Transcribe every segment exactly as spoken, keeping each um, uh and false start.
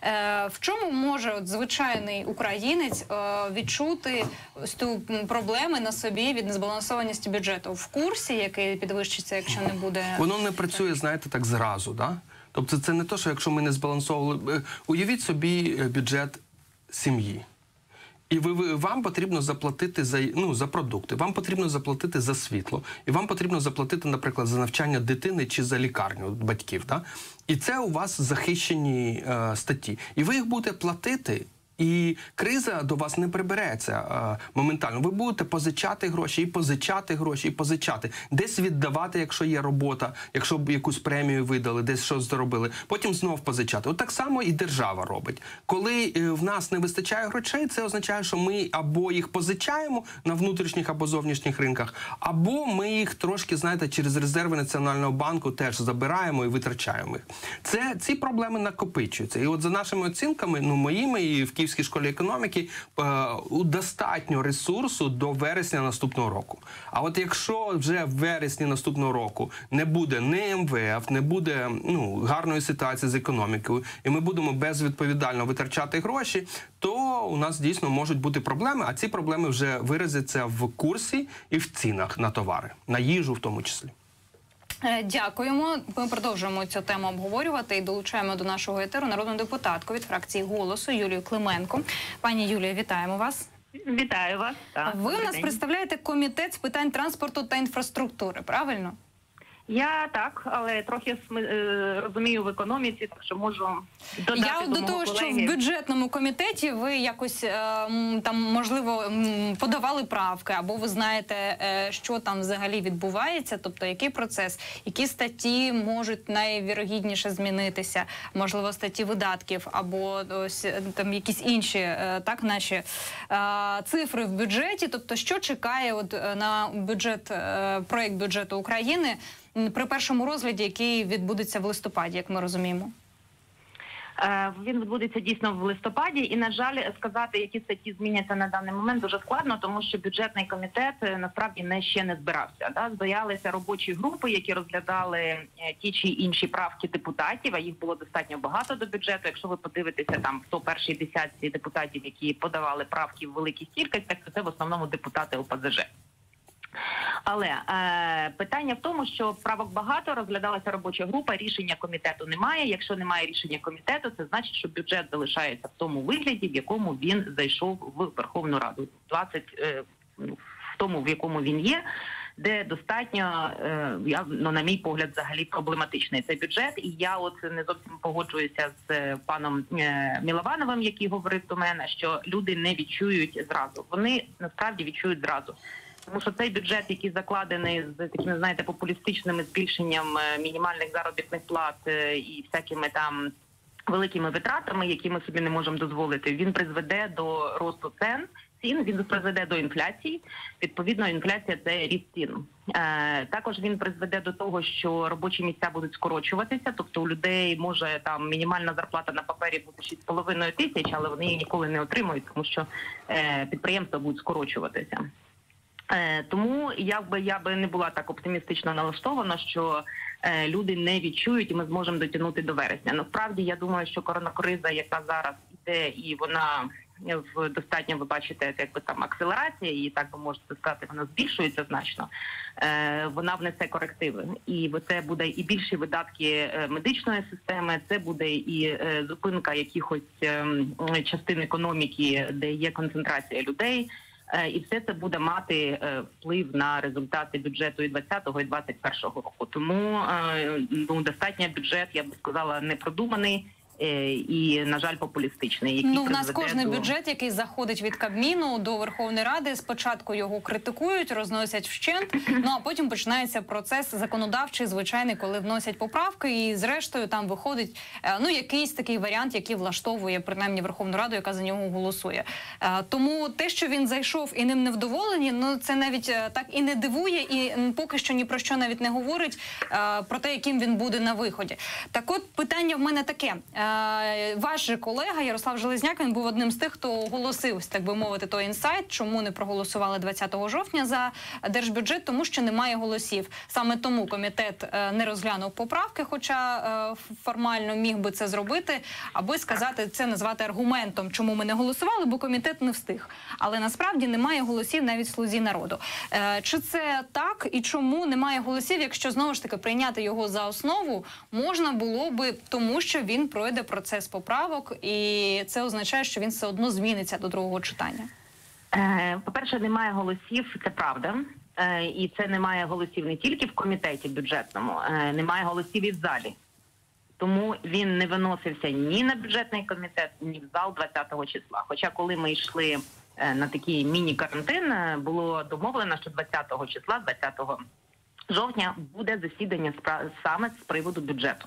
В чому може от звичайний українець відчути ось ту проблеми на собі від незбалансованості бюджету? В курсі, який підвищиться, якщо не буде... Воно не працює, знаєте, так зразу, да? Тобто це не те, що якщо ми не збалансовували... Уявіть собі бюджет сім'ї. І ви, ви, вам потрібно заплатити за, ну, за продукти, вам потрібно заплатити за світло, і вам потрібно заплатити, наприклад, за навчання дитини чи за лікарню батьків. Да? І це у вас захищені е, статті. І ви їх будете платити, і криза до вас не прибереться е, моментально. Ви будете позичати гроші, і позичати гроші, і позичати. Десь віддавати, якщо є робота, якщо б якусь премію видали, десь щось зробили. Потім знов позичати. От так само і держава робить. Коли е, в нас не вистачає грошей, це означає, що ми або їх позичаємо на внутрішніх або зовнішніх ринках, або ми їх трошки, знаєте, через резерви Національного банку теж забираємо і витрачаємо їх. Це, ці проблеми накопичуються. І от за нашими оцінками, ну моїми і в Київській школі економіки, е, достатньо ресурсу до вересня наступного року. А от якщо вже в вересні наступного року не буде ні ем ве еф, не буде ну, гарної ситуації з економікою, і ми будемо безвідповідально витрачати гроші, то у нас дійсно можуть бути проблеми, а ці проблеми вже виразяться в курсі і в цінах на товари, на їжу в тому числі. Дякуємо. Ми продовжуємо цю тему обговорювати і долучаємо до нашого етеру народну депутатку від фракції «Голосу» Юлію Клименко. Пані Юлія, вітаємо вас. Вітаю вас. Так, ви у нас день. представляєте комітет з питань транспорту та інфраструктури, правильно? Я так, але трохи е, розумію в економіці, так що можу додати Я до до того, колеги. що в бюджетному комітеті ви якось е, там, можливо, подавали правки, або ви знаєте, е, що там взагалі відбувається, тобто який процес, які статті можуть найвірогідніше змінитися, можливо, статті видатків, або ось там якісь інші е, так наші е, цифри в бюджеті, тобто що чекає от на бюджет, е, проєкт бюджету України при першому розгляді, який відбудеться в листопаді, як ми розуміємо? Він відбудеться дійсно в листопаді, і, на жаль, сказати, які статті зміняться на даний момент, дуже складно, тому що бюджетний комітет насправді не ще не збирався. Да? Збиралися робочі групи, які розглядали ті чи інші правки депутатів, а їх було достатньо багато до бюджету. Якщо ви подивитеся, там, хто першій десятці депутатів, які подавали правки в великих кількостях, то це в основному депутати о пе зет же. Але е, питання в тому, що правок багато, розглядалася робоча група, рішення комітету немає. Якщо немає рішення комітету, це значить, що бюджет залишається в тому вигляді, в якому він зайшов в Верховну Раду. двадцять, е, в тому, в якому він є, де достатньо, е, я, ну, на мій погляд, взагалі проблематичний цей бюджет. І я от не зовсім погоджуюся з паном е, Миловановим, який говорив до мене, що люди не відчують зразу. Вони насправді відчують зразу. Тому що цей бюджет, який закладений з такими, знаєте, популістичними збільшенням мінімальних заробітних плат і всякими там великими витратами, які ми собі не можемо дозволити, він призведе до росту цен, цін, він призведе до інфляції. Відповідно, інфляція – це ріст цін. Е, також він призведе до того, що робочі місця будуть скорочуватися, тобто у людей може там мінімальна зарплата на папері бути шість з половиною тисяч, але вони її ніколи не отримують, тому що е, підприємства будуть скорочуватися. Е, тому якби я би не була так оптимістично налаштована, що е, люди не відчують і ми зможемо дотягнути до вересня. Насправді, я думаю, що коронакриза, яка зараз іде, і вона в достатньо, ви бачите, якби там акселерація, і так ви можете сказати, вона збільшується значно, е, вона внесе корективи. І це буде і більші видатки медичної системи, це буде і е, зупинка якихось е, частин економіки, де є концентрація людей. І все це буде мати вплив на результати бюджету і двадцятого, і двадцять першого року. Тому ну, достатньо бюджет, я б сказала, непродуманий і, на жаль, популістичний. Ну, в нас кожний до... бюджет, який заходить від Кабміну до Верховної Ради, спочатку його критикують, розносять вщент, ну а потім починається процес законодавчий, звичайний, коли вносять поправки, і зрештою там виходить ну якийсь такий варіант, який влаштовує принаймні Верховну Раду, яка за нього голосує. Тому те, що він зайшов і ним невдоволені, ну це навіть так і не дивує, і поки що ні про що навіть не говорить про те, яким він буде на виході. Так от питання в мене таке. Е, ваш же колега Ярослав Железняк, він був одним з тих, хто оголосив, так би мовити, той інсайт, чому не проголосували двадцятого жовтня за держбюджет, тому що немає голосів. Саме тому комітет е, не розглянув поправки, хоча е, формально міг би це зробити, аби сказати, це назвати аргументом, чому ми не голосували, бо комітет не встиг. Але насправді немає голосів навіть в «Слузі народу». Е, чи це так і чому немає голосів, якщо знову ж таки прийняти його за основу можна було би, тому що він пройде процес поправок, і це означає, що він все одно зміниться до другого читання? Е, По-перше, немає голосів, це правда. Е, І це немає голосів не тільки в комітеті бюджетному, е, немає голосів і в залі. Тому він не виносився ні на бюджетний комітет, ні в зал двадцятого числа. Хоча коли ми йшли е, на такий міні-карантин, е, було домовлено, що двадцятого числа, двадцятого жовтня, буде засідання спра- саме з приводу бюджету.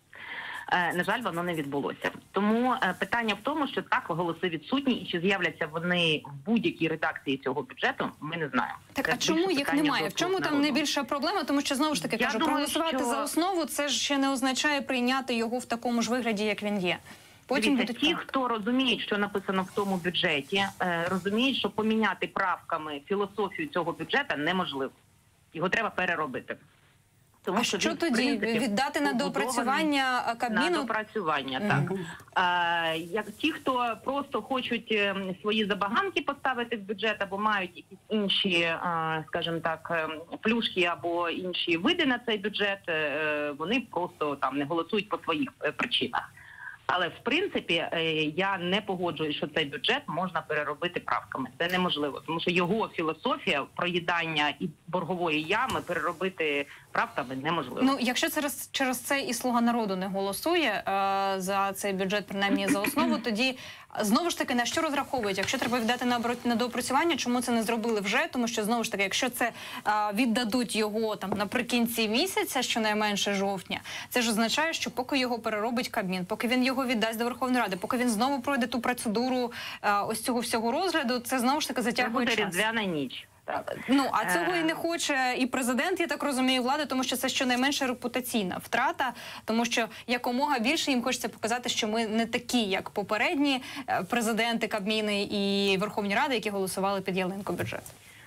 Е, На жаль, воно не відбулося. Тому е, питання в тому, що так, голоси відсутні, і чи з'являться вони в будь-якій редакції цього бюджету, ми не знаємо. Так, Це а чому більше їх питання немає? до В чому «Слуг там народу». найбільша проблема? Тому що, знову ж таки, Я кажу, думаю, проголосувати що- за основу, це ж ще не означає прийняти його в такому ж вигляді, як він є. Потім Дивіться, будуть ті, правки. хто розуміють, що написано в тому бюджеті, е, розуміють, що поміняти правками філософію цього бюджету неможливо. Його треба переробити. Тому А що він, в тоді? принципі, Віддати на побудований доопрацювання на Кабміну? допрацювання, Мгм. так. Е, як ті, хто просто хочуть е, свої забаганки поставити в бюджет, або мають якісь інші, е, скажімо так, е, плюшки або інші види на цей бюджет, е, вони просто там не голосують по своїх е, причинах. Але в принципі е, я не погоджуюсь, що цей бюджет можна переробити правками. Це неможливо, тому що його філософія проїдання і боргової ями переробити правками неможливо. Ну, якщо через, через це і «Слуга народу» не голосує е, за цей бюджет, принаймні за основу, тоді знову ж таки на що розраховують? Якщо треба віддати на, обро- на доопрацювання, чому це не зробили вже? Тому що, знову ж таки, якщо це е, віддадуть його там наприкінці місяця, щонайменше жовтня, це ж означає, що поки його переробить Кабмін, поки він його віддасть до Верховної Ради, поки він знову пройде ту процедуру е, ось цього всього розгляду, це знову ж таки Це затягує буде час. різдвяна ніч. Так. Ну, а цього і не хоче і президент, я так розумію, влада, тому що це щонайменше репутаційна втрата, тому що якомога більше їм хочеться показати, що ми не такі, як попередні е, президенти, Кабміни і Верховні Ради, які голосували під ялинку бюджет.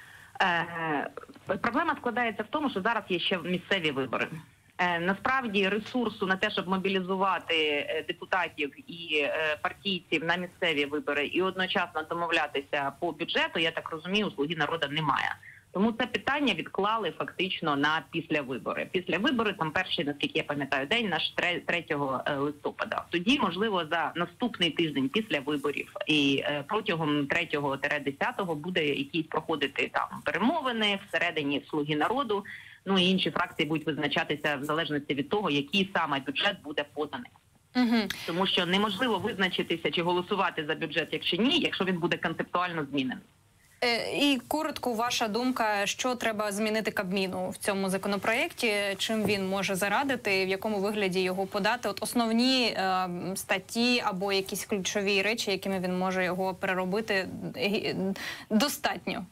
Е, Проблема складається в тому, що зараз є ще місцеві вибори. Е, Насправді ресурсу на те, щоб мобілізувати е, депутатів і е, партійців на місцеві вибори і одночасно домовлятися по бюджету, я так розумію, у «Слуги народу» немає. Тому це питання відклали фактично на післявибори. Після вибори, там перший, наскільки я пам'ятаю, день наш третього листопада. Тоді, можливо, за наступний тиждень після виборів і е, протягом третього-десятого буде якісь проходити там перемовини всередині «Слуги народу». Ну і інші фракції будуть визначатися в залежності від того, який саме бюджет буде поданий. Угу. Тому що неможливо визначитися, чи голосувати за бюджет, якщо ні, якщо він буде концептуально змінений. Е, і коротко, ваша думка, що треба змінити Кабміну в цьому законопроєкті, чим він може зарадити, в якому вигляді його подати? От основні е, статті або якісь ключові речі, якими він може його переробити, е, достатньо?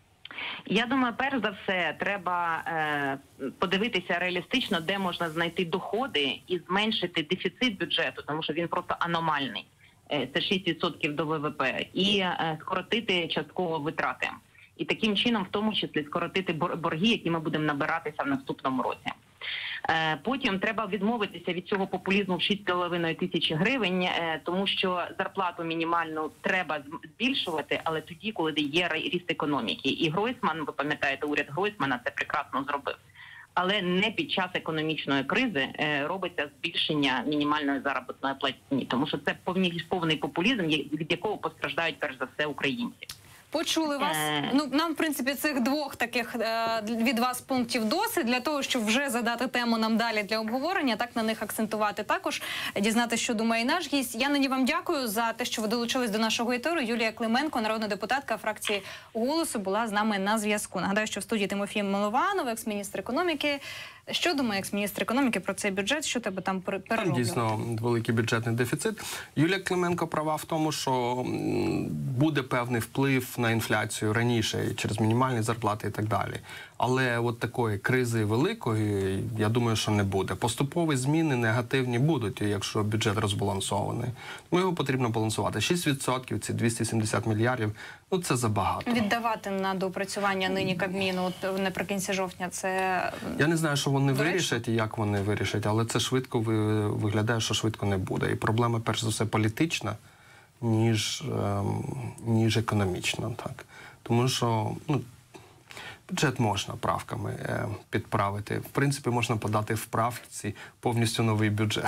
Я думаю, перш за все, треба е, подивитися реалістично, де можна знайти доходи і зменшити дефіцит бюджету, тому що він просто аномальний. Е, це шість відсотків до ВВП. І е, скоротити частково витрати. І таким чином, в тому числі, скоротити борги, які ми будемо набиратися в наступному році. Е, потім треба відмовитися від цього популізму в шість з половиною тисячі гривень, е, тому що зарплату мінімальну треба збільшувати, але тоді, коли є ріст економіки. І Гройсман, ви пам'ятаєте, уряд Гройсмана це прекрасно зробив. Але не під час економічної кризи е, робиться збільшення мінімальної заробітної платні, тому що це повний, повний популізм, від якого постраждають перш за все українці. Почули вас. Ну, нам, в принципі, цих двох таких е, від вас пунктів досить для того, щоб вже задати тему нам далі для обговорення, так на них акцентувати також, дізнатися, що думає наш гість. Я нині вам дякую за те, що ви долучились до нашого етеру. Юлія Клименко, народна депутатка фракції «Голосу», була з нами на зв'язку. Нагадаю, що в студії Тимофій Милованов, екс-міністр економіки, Що думає екс-міністр економіки про цей бюджет? Що тебе там Там перероблювати? дійсно великий бюджетний дефіцит. Юлія Клименко права в тому, що м, буде певний вплив на інфляцію раніше через мінімальні зарплати і так далі. Але от такої кризи великої, я думаю, що не буде. Поступові зміни негативні будуть, якщо бюджет розбалансований. Тому його потрібно балансувати. шість відсотків, ці двісті сімдесят мільярдів, ну це забагато. Віддавати на доопрацювання нині Кабміну от наприкінці жовтня, це... Я не знаю, що вони До речі. вирішать і як вони вирішать, але це швидко ви- виглядає, що швидко не буде. І проблема, перш за все, політична, ніж, ем, ніж економічна. Так. Тому що ну, бюджет можна правками е, підправити. В принципі, можна подати в правці повністю новий бюджет.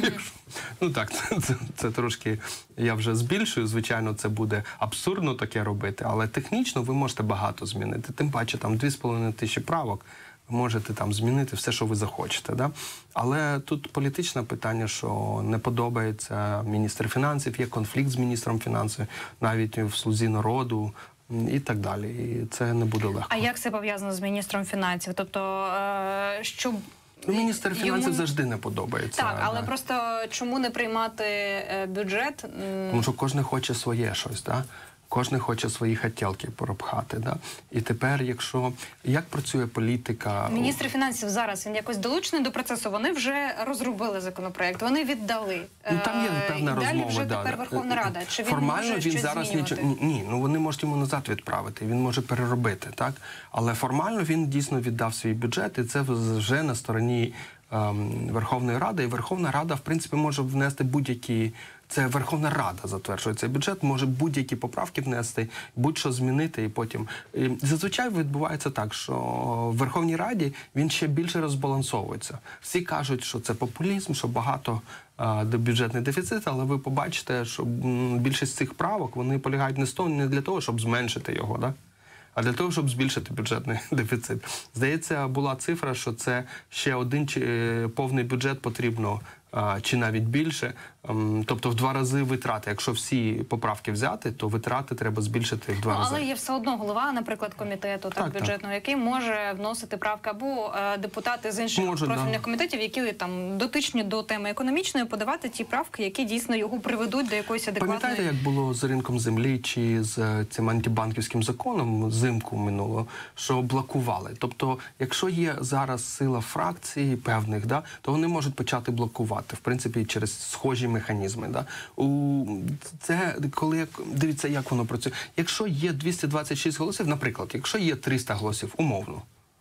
Ну так, це, це, це трошки, я вже збільшую, звичайно, це буде абсурдно таке робити, але технічно ви можете багато змінити. Тим паче, там дві з половиною тисячі правок, ви можете там змінити все, що ви захочете. Да? Але тут політичне питання, що не подобається міністр фінансів, є конфлікт з міністром фінансів, навіть в «Слузі народу», і так далі. І це не буде легко. А як це пов'язано з міністром фінансів? Тобто, е, щоб... Ну, міністр фінансів йому... завжди не подобається. Так, але да. просто чому не приймати е, бюджет? М, Тому що кожен хоче своє щось, да? Кожен хоче свої хотілки пропхати. Да? І тепер, якщо... Як працює політика... Міністр фінансів зараз, він якось долучений до процесу, вони вже розробили законопроект, вони віддали. Ну, там є Е, певна і далі розмова. вже да. тепер Верховна Рада. Чи він Формально може він щось зараз змінювати? нічого... Ні, ну вони можуть йому назад відправити, він може переробити, так? Але формально він дійсно віддав свій бюджет, і це вже на стороні ем, Верховної Ради. І Верховна Рада, в принципі, може внести будь-які... Це Верховна Рада затверджує цей бюджет, може будь-які поправки внести, будь-що змінити і потім. І зазвичай відбувається так, що в Верховній Раді він ще більше розбалансовується. Всі кажуть, що це популізм, що багато а, бюджетний дефіцит, але ви побачите, що м, більшість цих правок, вони полягають не з того, не для того, щоб зменшити його, да? А для того, щоб збільшити бюджетний дефіцит. Здається, була цифра, що це ще один чи, е, повний бюджет потрібно, а, чи навіть більше. Ем, тобто в два рази витрати. Якщо всі поправки взяти, то витрати треба збільшити в два Ну, рази. але є все одно голова, наприклад, комітету так, Так, так. бюджетного, який може вносити правки, або е, депутати з інших Можуть, профільних да. комітетів, які там дотичні до теми економічної, подавати ті правки, які дійсно його приведуть до якоїсь адекватної... Пам'ятаєте, як було з ринком землі чи з е, цим антибанківським законом взимку минуло, що блокували? Тобто, якщо є зараз сила фракцій певних, да, то вони можуть почати блокувати, в принципі, через схожі механізми. Да. У, це коли, як- дивіться, як воно працює. Якщо є двісті двадцять шість голосів, наприклад, якщо є триста голосів, умовно,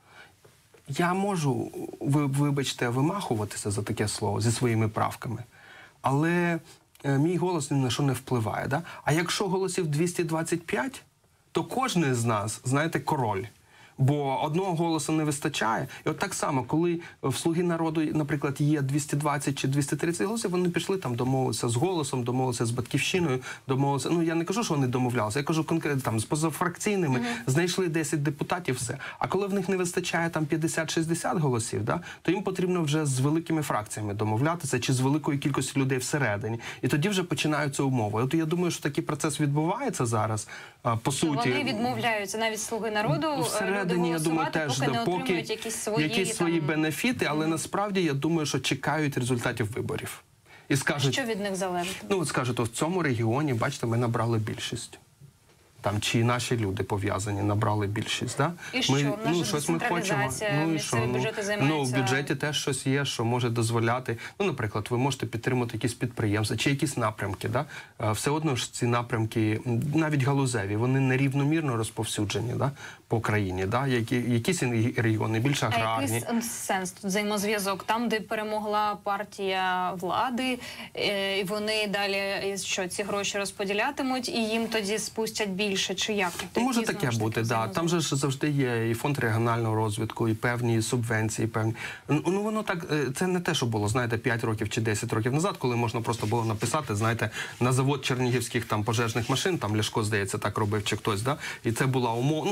я можу, ви, вибачте, вимахуватися за таке слово зі своїми правками, але е, мій голос ні на що не впливає. Да? А якщо голосів двісті двадцять п'ять, то кожен з нас, знаєте, король. Бо одного голосу не вистачає. І от так само, коли в «Слуги народу», наприклад, є двісті двадцять чи двісті тридцять голосів, вони пішли там, домовилися з «Голосом», домовилися з «Батьківщиною», домовилися... Ну, я не кажу, що вони домовлялися, я кажу конкретно, там, з позафракційними, mm-hmm. знайшли десять депутатів, все. А коли в них не вистачає там п'ятдесят-шістдесят голосів, да, то їм потрібно вже з великими фракціями домовлятися, чи з великою кількістю людей всередині. І тоді вже починаються умови. От я думаю, що такий процес відбувається зараз, а, по Що суті. вони відмовляються навіть «Слуги народу» Всередині, я думаю, теж поки не допоки отримують якісь свої, якісь свої там... бенефіти, але mm-hmm. насправді я думаю, що чекають результатів виборів. І скажуть, що від них залежить? ну от скажуть, в цьому регіоні, бачите, ми набрали більшість. Там чи наші люди пов'язані набрали більшість, да? І що? Ми, В нас ну, же щось ми хочемо. децентралізація, Ну і що? місцеві Ну, бюджети ну, займаються- в бюджеті теж щось є, що може дозволяти. Ну, наприклад, ви можете підтримати якісь підприємства чи якісь напрямки, да? Е, Все одно ж ці напрямки, м, навіть галузеві, вони нерівномірно розповсюджені, да? По країні, да? Які, якісь регіони більш А аграрні. якийсь сенс тут взаємозв'язок? Там, де перемогла партія влади, е, і вони далі е, що, ці гроші розподілятимуть, і їм тоді спустять більше, чи як? То може Які, таке знову ж таки, бути, да. взаємозв'язок? Там же ж завжди є і фонд регіонального розвитку, і певні субвенції, певні. Ну ну, воно так, е, це не те, що було, знаєте, п'ять років чи десять років назад, коли можна просто було написати, знаєте, на завод чернігівських там пожежних машин, там Ляшко, здається, так робив чи хтось, да. І це була умова, ну чутки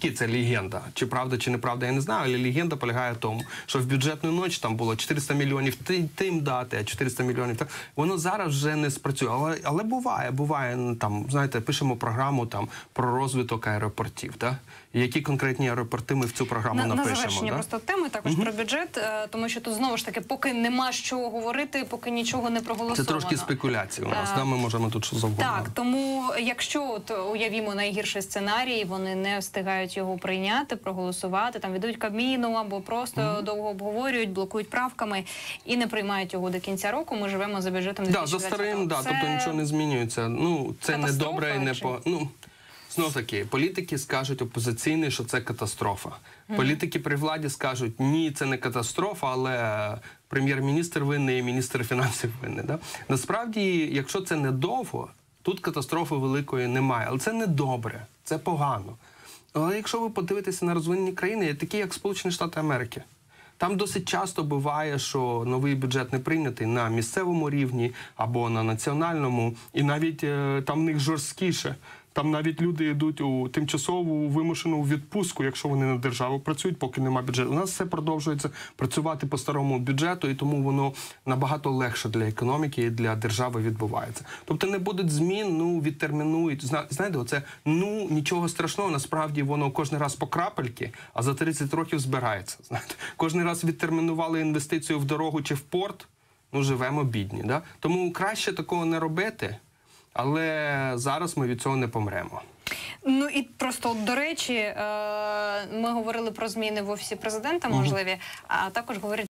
навпаки, це легенда. Чи правда, чи неправда, я не знаю, але легенда полягає в тому, що в бюджетну ніч там було чотириста мільйонів тим дати, а чотириста мільйонів так. Воно зараз вже не спрацює. Але, але буває, буває, ну, там, знаєте, пишемо програму там про розвиток аеропортів, да? І які конкретні аеропорти ми в цю програму на, напишемо. на завершення да? просто теми також Угу. про бюджет, е, тому що тут знову ж таки, поки нема що говорити, поки нічого не проголосовано. Це трошки спекуляції у нас, А, да? Ми можемо тут що завгодно. Так, тому якщо от, уявімо найгірший сценарій, вони не встигають його прийняти, проголосувати, там віддають Кабміну або просто mm-hmm. довго обговорюють, блокують правками і не приймають його до кінця року, ми живемо за бюджетом дві тисячі двадцятого. Да, за старим, да, Це... тобто нічого не змінюється. Ну, це не добре і не по... Ну, знов таки, політики скажуть опозиційні, що це катастрофа. Mm-hmm. Політики при владі скажуть, ні, це не катастрофа, але прем'єр-міністр винний і міністр фінансів винний. Да? Насправді, якщо це недовго, тут катастрофи великої немає. Але це не добре, це погано. Але якщо ви подивитеся на розвинені країни, такі як Сполучені Штати Америки, там досить часто буває, що новий бюджет не прийнятий на місцевому рівні або на національному, і навіть е, там в них жорсткіше. Там навіть люди йдуть у тимчасову вимушену відпустку, якщо вони на державу працюють, поки немає бюджету. У нас все продовжується працювати по старому бюджету, і тому воно набагато легше для економіки і для держави відбувається. Тобто не будуть змін, ну, відтермінують. Знаєте, оце, ну, нічого страшного, насправді воно кожен раз по крапельки, а за тридцять років збирається. Знаєте, кожен раз відтермінували інвестицію в дорогу чи в порт, ну, живемо бідні. Да? Тому краще такого не робити. Але зараз ми від цього не помремо. Ну і просто, до речі, ми говорили про зміни в Офісі Президента можливі, а також говорять